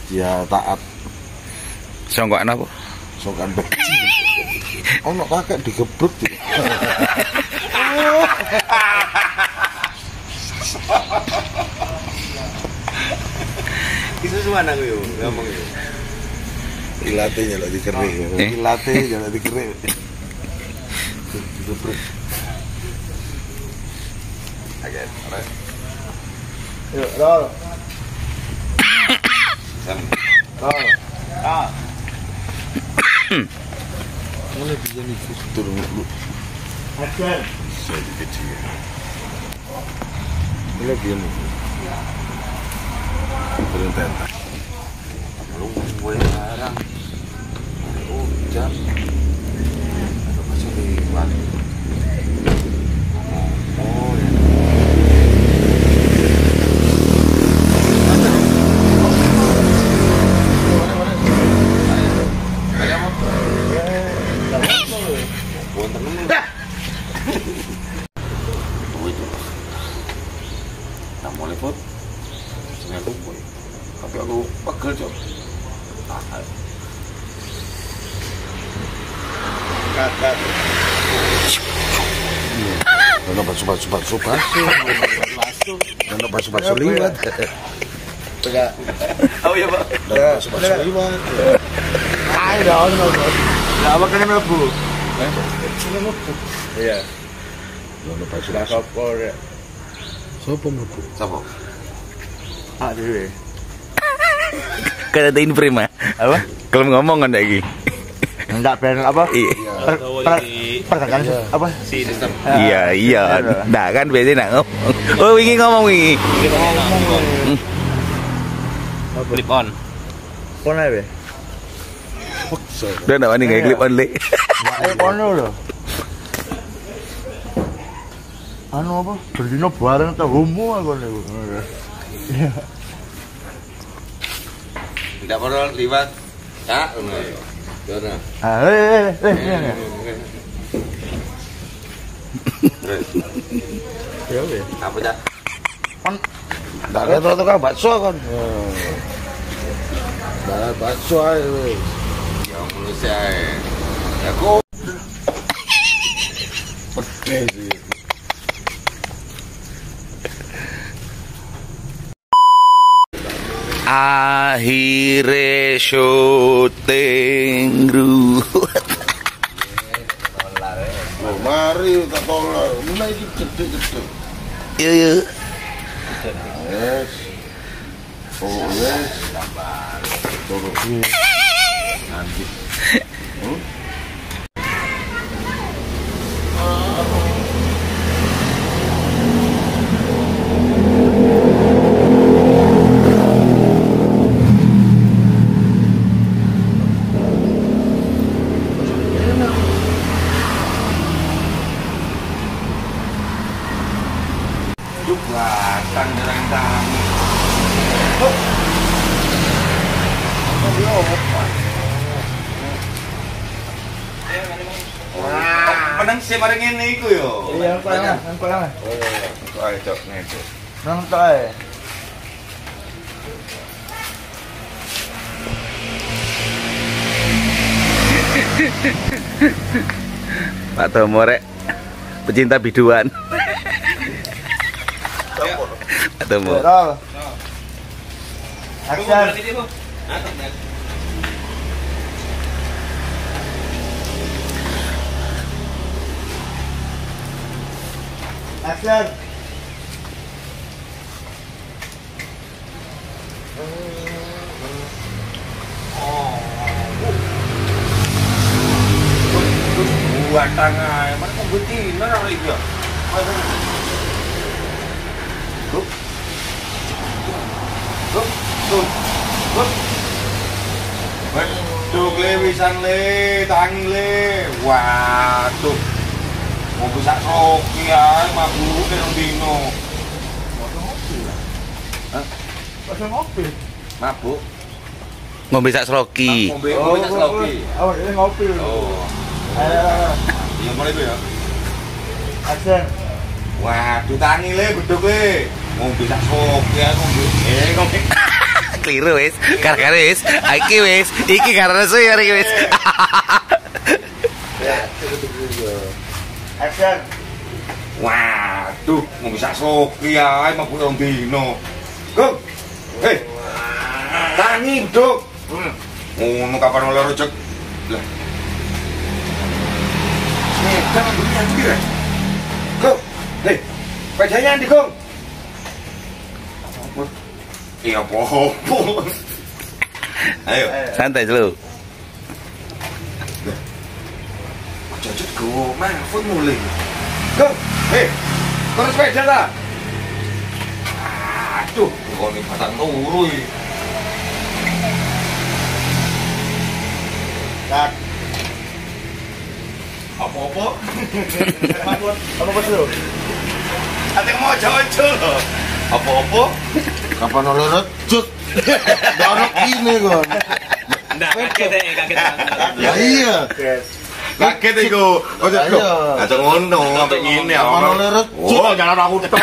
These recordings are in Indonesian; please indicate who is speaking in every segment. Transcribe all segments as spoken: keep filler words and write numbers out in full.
Speaker 1: dia taat.
Speaker 2: Songkokan apa?
Speaker 1: Songkokan beci. Ono kakek digebrek.
Speaker 3: Itu semana gue ngomong yo.
Speaker 1: Ilate nyala dikerik.
Speaker 2: Eh?
Speaker 1: Ilate nyala dikerik. Digebrek.
Speaker 3: Oke, alright.
Speaker 1: Yuk, roll.
Speaker 3: Sam.
Speaker 1: Roll.
Speaker 3: Ah.
Speaker 1: Mulai bisa nih turun dulu.
Speaker 3: Action.
Speaker 1: Saya kecil. Mulai bisa nih. Turun tenda.
Speaker 3: Lu gue sekarang. Hujan. Ada masih lewat. Oh, ya. Tapi aku pegel cok. Kakak.
Speaker 1: Karena basuh-basuh basuh basuh. Karena basuh-basuh liwat.
Speaker 3: Tegak. Oh iya pak.
Speaker 1: Karena basuh-basuh liwat.
Speaker 3: Ayo dong, dong. Lah apa kena mlebu? Iya.
Speaker 1: Karena basuh-basuh.
Speaker 3: Kopor.
Speaker 1: Sopo mlebu?
Speaker 3: Sopo? Ah, dhewe.
Speaker 2: Kan ada inframe
Speaker 3: Apa?
Speaker 2: kalau ngomong kan lagi.
Speaker 3: Enggak brand apa?
Speaker 2: Iya.
Speaker 3: Perdagangan apa? Sistem.
Speaker 2: Iya iya. Nah kan biasanya nak ngomong. Oh wingi ngomong wingi.
Speaker 4: Clip on.
Speaker 3: Kono ae.
Speaker 2: Udah nak wani nggak clip on le.
Speaker 3: Eh kono lho. Anu apa? Berdino bareng ta homo aku niku. Iya. Tidak perlu liwat. Ya, ngono. Ngono. Ah, eh eh eh. Ya weh. Apa dah?
Speaker 1: Kan ndak ada tukang bakso kan. Ndak bakso ae wis.
Speaker 3: Ya mulus ae. Ya kok
Speaker 1: Pedes sih.
Speaker 2: Akhire syuting ruwet.
Speaker 1: Oh, mari tak tolong. Mulai iki gede-gede.
Speaker 2: Yo yo.
Speaker 1: Yes. Oh, yes. Tolong sih. Nanti. Hmm?
Speaker 3: batang jalan kami. Menang sih bareng ini iku yo.
Speaker 5: Iya, kok ya, kok ya.
Speaker 3: Oh, ayo cok nek.
Speaker 5: Nang tae.
Speaker 2: Pak Tomo rek pecinta biduan. Pak Tomo.
Speaker 5: Roll. Action. Action.
Speaker 3: Buat tangan, mana kau bunyi, mana lagi ya? Tuh, tuh, tuh, tuh. Betul le, wisan le, tangi le, waduh. Mau bisa soki ya, mabuk dengan dino.
Speaker 5: Pasang ngopi.
Speaker 3: Mabuk?
Speaker 2: Ngombe sak sloki.
Speaker 3: Ngombe ngombe tak soki.
Speaker 5: Oh, ini ngopi.
Speaker 3: Oh.
Speaker 5: Ayo.
Speaker 3: Iya mulai itu ya.
Speaker 5: Action.
Speaker 3: Waduh tangi le, beduk le. Ngombe tak soki ya, ngombe. Eh, ngombe.
Speaker 2: keliru wis. Gara-gara wis, iki wis, iki karena saya iki wis.
Speaker 5: Action.
Speaker 3: Waduh, mau bisa soki ya, mau pulang dino. Go, hei, tangi beduk. Ngono kapan oleh rojek? Lah, nih, jangan bunyian kira. Go, hei, pedanya di gong. Iya poho. Ayo,
Speaker 2: Santai dulu.
Speaker 3: jajut go, mahfud mulai. Go, hei, kau sepeda lah. Aduh, kau ini batang turu.
Speaker 5: Cut.
Speaker 3: Apa-apa?
Speaker 5: Mahmud, apa bos lu?
Speaker 3: Ada yang mau jauh-jauh loh. Apa-apa?
Speaker 1: Kapan oleh rejut? Dorok ini kon.
Speaker 4: Nggak, kaget deh, kaget banget.
Speaker 1: Ya iya.
Speaker 3: Kaget iku. Ojo
Speaker 1: Ayo.
Speaker 3: aja ngono sampai ngene ya.
Speaker 1: Kapan oleh rejut?
Speaker 3: Oh, jangan aku tok.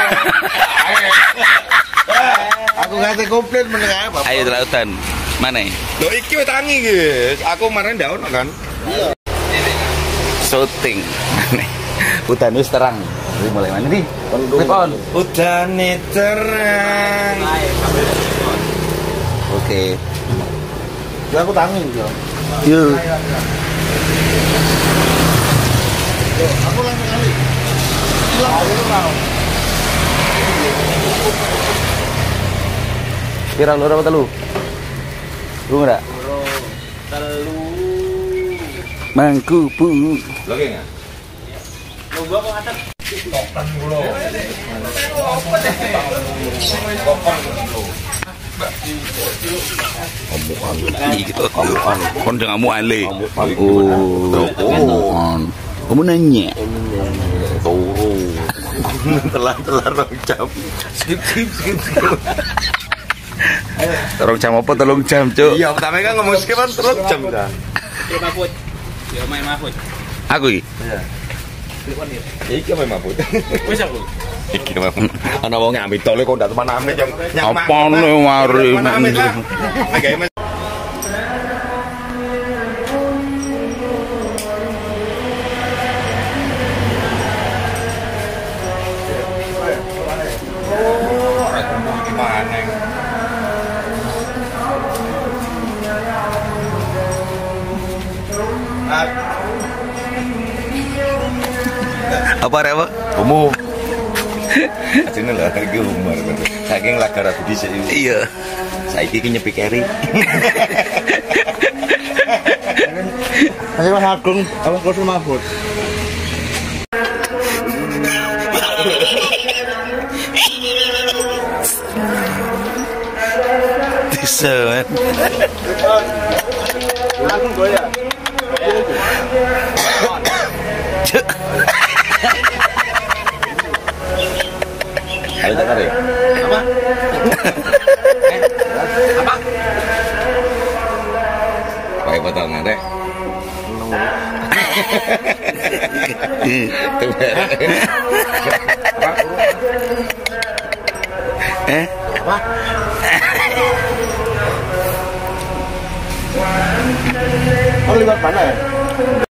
Speaker 1: Aku ngasih komplit menengah apa?
Speaker 2: Ayo lautan. Mana?
Speaker 3: Lho iki wis tangi guys. Aku kemarin ndak ono kan.
Speaker 2: Syuting. Hutan wis terang. Jadi mulai mana nih? Telepon.
Speaker 3: Udane terang.
Speaker 2: Oke.
Speaker 5: Ya aku tangin yo.
Speaker 2: Yuk.
Speaker 5: Aku langsung kali. Ayo mau.
Speaker 2: Kira lu berapa telu? Lu enggak?
Speaker 4: Telu.
Speaker 2: Mangku pu.
Speaker 3: Lho ki enggak?
Speaker 4: Lu gua kok ngadep.
Speaker 2: Gitu. Kon jangan mu ale. Oh. Oh. Kamu nanya.
Speaker 3: Turu. Telan-telan rong jam. Skip skip skip skip.
Speaker 2: Rong jam apa telung jam, Cuk?
Speaker 3: Iya, pertama kan ngomong skip kan telung jam dah.
Speaker 4: Oke, Mahfud. Ya main Mahfud.
Speaker 2: Aku iki.
Speaker 3: Ya iki apa mabut?
Speaker 4: Wis aku.
Speaker 3: Iki mah. Ana wong ngambil tole kok ndak teman amit yang
Speaker 2: Apa ne mari.
Speaker 3: amit lah. Agawe
Speaker 2: Apa rek, Pak?
Speaker 3: umum. Asine lah iki umur. Saking lagara budi sik.
Speaker 2: Iya.
Speaker 3: Saiki ki nyepi keri.
Speaker 5: Ayo Mas Agung, apa kursi Mahmud?
Speaker 2: Bisa, man.
Speaker 5: Agung goyang.
Speaker 3: Ada tak ada?
Speaker 4: Apa? Apa?
Speaker 3: Pakai potongan deh.
Speaker 2: Eh?
Speaker 5: Apa? Oh, liwat mana ya?